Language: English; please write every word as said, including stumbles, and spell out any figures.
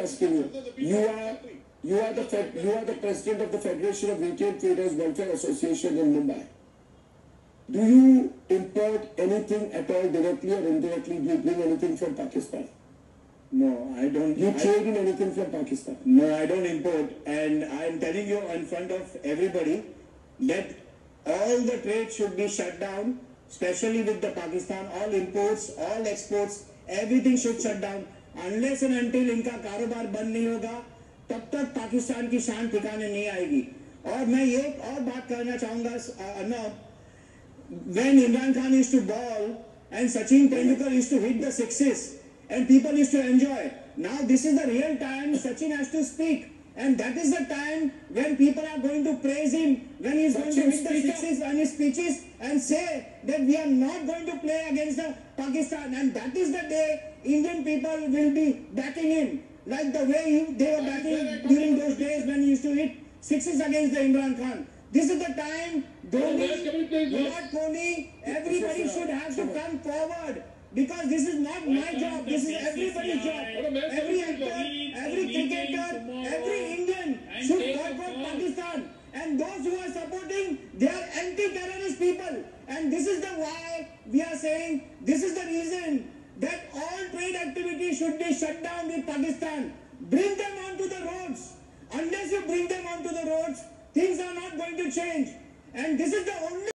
asking you. You are you are the you are the president of the Federation of Retail Traders Welfare Association in Mumbai. Do you import anything at all directly or indirectly? Do you bring anything from Pakistan? No, I don't. You I, trade in anything from Pakistan? No, I don't import. And I'm telling you in front of everybody that all the trade should be shut down, especially with the Pakistan. All imports, all exports, everything should shut down. Unless and until इनका कारोबार बंद नहीं होगा, तब तक पाकिस्तान की शान ठिकाने नहीं आएगी. और मैं ये और बात करना चाहूँगा, Arnab, when Imran Khan used to ball and Sachin Tendulkar used to hit the sixes and people used to enjoy. Now this is the real time Sachin has to speak. And that is the time when people are going to praise him, when he is going to hit the sixes and his speeches and say that we are not going to play against the Pakistan. And that is the day Indian people will be backing him. Like the way he, they were backing during those days when he used to hit sixes against the Imran Khan. This is the time Dhoni, Virat Kohli, everybody should have to come forward. Because this is not my job, this is everybody's job. Every actor, every cricketer, every Indian should boycott Pakistan. And those who are supporting, they are anti-terrorist people. And this is the why we are saying, this is the reason that all trade activities should be shut down with Pakistan. Bring them onto the roads. Unless you bring them onto the roads, things are not going to change. And this is the only